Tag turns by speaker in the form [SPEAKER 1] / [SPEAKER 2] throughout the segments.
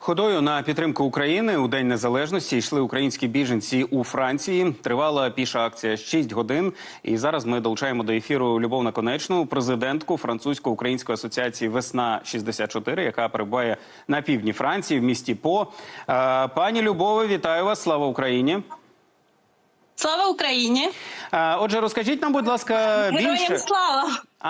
[SPEAKER 1] Ходою на підтримку України у День Незалежності йшли українські біженці у Франції. Тривала піша акція 6 годин. І зараз ми долучаємо до ефіру Любов Наконечну, президентку Французько-української асоціації «Весна-64», яка перебуває на півдні Франції, в місті По. Пані Любове, вітаю вас. Слава Україні!
[SPEAKER 2] Слава Україні!
[SPEAKER 1] Отже, розкажіть нам, будь ласка, більше...
[SPEAKER 2] Героям слава!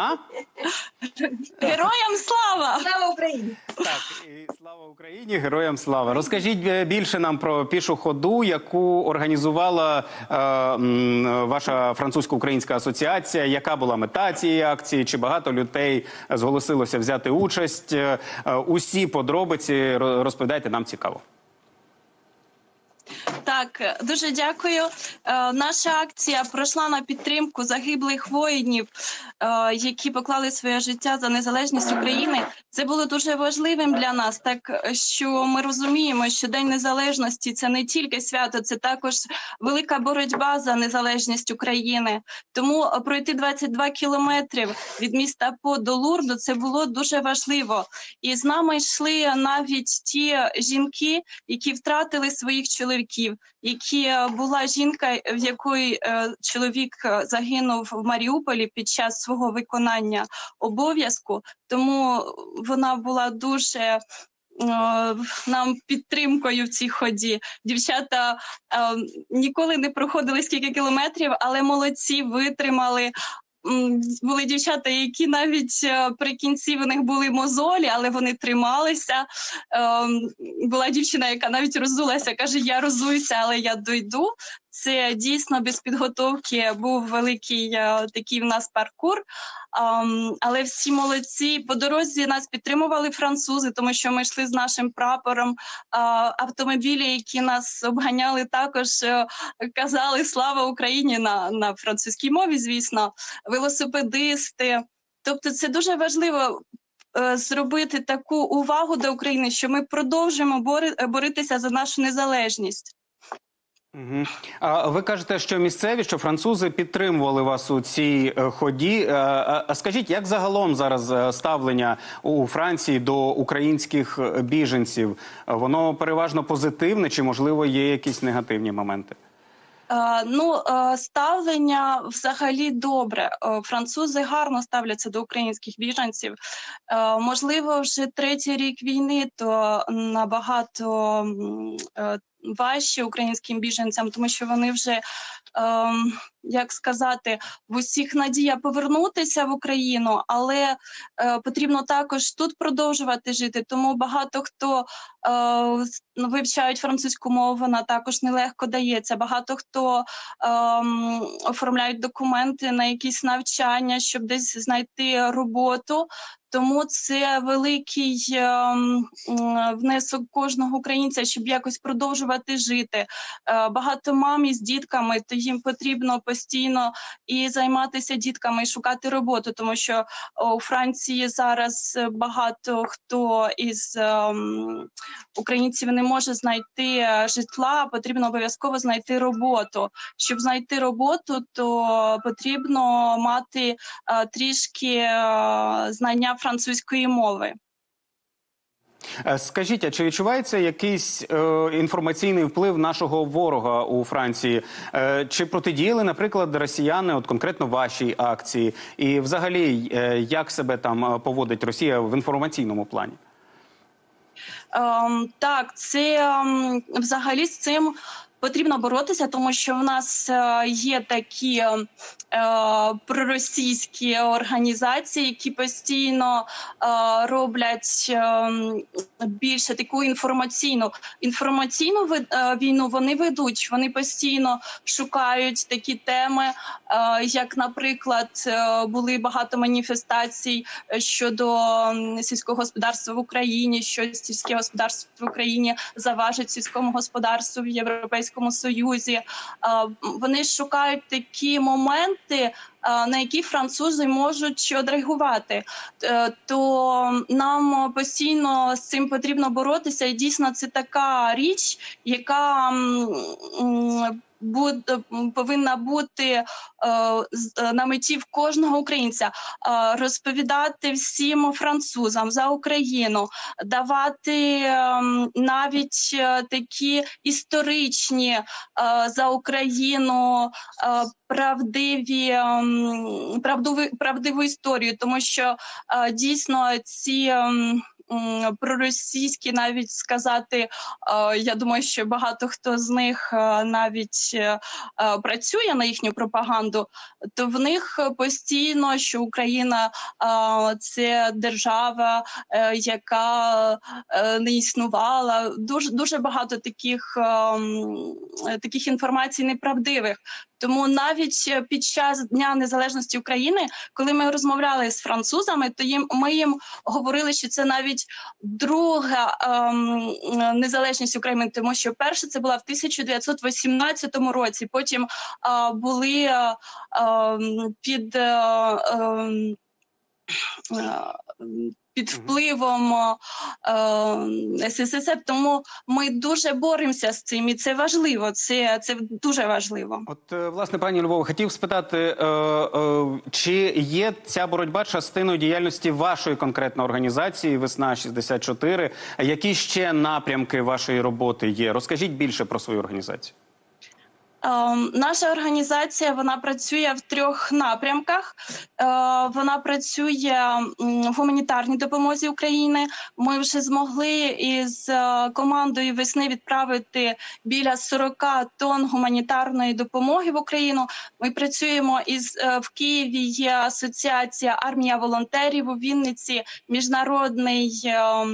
[SPEAKER 2] Героям слава! Слава Україні!
[SPEAKER 1] Так, і слава Україні, героям слава. Розкажіть більше нам про пішу ходу, яку організувала ваша французько-українська асоціація. Яка була мета цієї акції? Чи багато людей зголосилося взяти участь? Усі подробиці розповідайте, нам цікаво.
[SPEAKER 2] Так, дуже дякую. Наша акція пройшла на підтримку загиблих воїнів, які поклали своє життя за незалежність України. Це було дуже важливим для нас, так що ми розуміємо, що День Незалежності – це не тільки свято, це також велика боротьба за незалежність України. Тому пройти 22 кілометрів від міста По до Лурду – це було дуже важливо. І з нами йшли навіть ті жінки, які втратили своїх чоловіків, була жінка, в якої чоловік загинув в Маріуполі під час свого виконання обов'язку, тому вона була дуже нам підтримкою в цій ході. Дівчата ніколи не проходили скільки кілометрів, але молодці, витримали. Були дівчата, які навіть при кінці в них були мозолі, але вони трималися. Була дівчина, яка навіть роззулася, каже, я розуюся, але я дойду. Це дійсно без підготовки був великий такий в нас паркур. Але всі молодці. По дорозі нас підтримували французи, тому що ми йшли з нашим прапором. Автомобілі, які нас обганяли, також казали «Слава Україні» на французькій мові, звісно. Велосипедисти. Тобто це дуже важливо зробити таку увагу до України, що ми продовжуємо боротися за нашу незалежність.
[SPEAKER 1] А ви кажете, що місцеві, що французи підтримували вас у цій ході. А скажіть, як загалом зараз ставлення у Франції до українських біженців? Воно переважно позитивне чи, можливо, є якісь негативні моменти?
[SPEAKER 2] Ставлення взагалі добре. Французи гарно ставляться до українських біженців. Можливо, вже третій рік війни, то набагато важче українським біженцям, тому що вони вже, як сказати, в усіх надія повернутися в Україну, але потрібно також тут продовжувати жити, тому багато хто вивчають французьку мову, вона також нелегко дається, багато хто оформляють документи на якісь навчання, щоб десь знайти роботу. Тому це великий внесок кожного українця, щоб якось продовжувати жити. Багато мам із дітками, то їм потрібно постійно і займатися дітками, і шукати роботу, тому що у Франції зараз багато хто із українців не може знайти житла, потрібно обов'язково знайти роботу. Щоб знайти роботу, то потрібно мати трішки знання французької мови.
[SPEAKER 1] Скажіть, а чи відчувається якийсь інформаційний вплив нашого ворога у Франції? Чи протидіяли, наприклад, росіяни, от конкретно вашій акції? І взагалі, як себе там поводить Росія в інформаційному плані?
[SPEAKER 2] Так, це взагалі з цим потрібно боротися, тому що в нас є такі проросійські організації, які постійно роблять більше таку інформаційну війну вони ведуть. Вони постійно шукають такі теми, як, наприклад, були багато маніфестацій щодо сільського господарства в Україні, що сільське господарство в Україні заважить сільському господарству в Європейському Союзі. Вони шукають такі моменти, на які французи можуть відреагувати. То нам постійно з цим потрібно боротися. І дійсно це така річ, яка повинна бути на меті в кожного українця. Розповідати всім французам за Україну, давати навіть такі історичні за Україну правдиву історію, тому що дійсно ці проросійські, навіть сказати, я думаю, що багато хто з них навіть працює на їхню пропаганду, то в них постійно, що Україна це держава, яка не існувала. Дуже багато таких інформацій неправдивих. Тому навіть під час Дня Незалежності України, коли ми розмовляли з французами, то ми їм говорили, що це навіть друга незалежність України, тому що перша це була в 1918 році, потім були під впливом СССР, тому ми дуже боремося з цим, і це важливо, це дуже важливо.
[SPEAKER 1] От, власне, пані Любов, хотів спитати, чи є ця боротьба частиною діяльності вашої конкретної організації «Весна-64», які ще напрямки вашої роботи є? Розкажіть більше про свою організацію.
[SPEAKER 2] Наша організація, вона працює в 3 напрямках. Вона працює в гуманітарній допомозі України. Ми вже змогли із командою «Весни» відправити біля 40 тонн гуманітарної допомоги в Україну. Ми працюємо в Києві, є асоціація «Армія волонтерів», у Вінниці міжнародний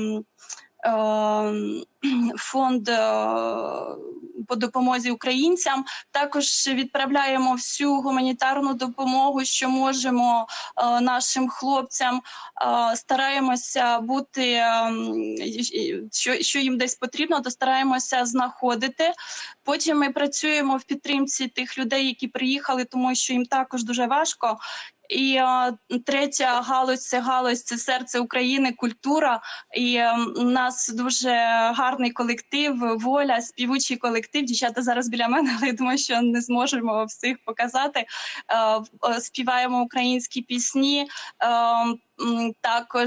[SPEAKER 2] фонд по допомозі українцям. Також відправляємо всю гуманітарну допомогу, що можемо нашим хлопцям. Стараємося бути, що їм десь потрібно, то стараємося знаходити. Потім ми працюємо в підтримці тих людей, які приїхали, тому що їм також дуже важко. І третя галузь – це серце України, культура. І у нас дуже гарний колектив, «Воля», співучий колектив. Дівчата зараз біля мене, але я думаю, що не зможемо всіх показати. Співаємо українські пісні. Також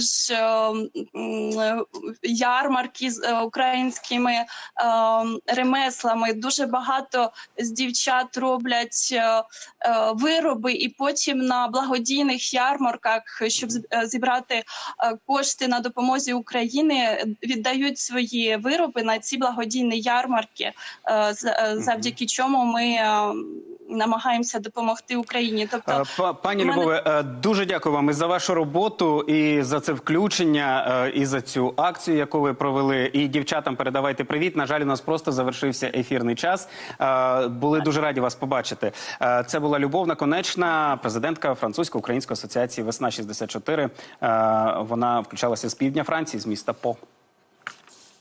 [SPEAKER 2] ярмарки з українськими ремеслами. Дуже багато з дівчат роблять вироби і потім на благодійних ярмарках, щоб зібрати кошти на допомозі України, віддають свої вироби на ці благодійні ярмарки, завдяки чому ми намагаємося допомогти Україні.
[SPEAKER 1] Тобто, пані Любове, дуже дякую вам і за вашу роботу, і за це включення, і за цю акцію, яку ви провели. І дівчатам передавайте привіт. На жаль, у нас просто завершився ефірний час. Були дуже раді вас побачити. Це була Любов Наконечна, президентка Французько-Української асоціації «Весна-64». Вона включалася з півдня Франції, з міста По.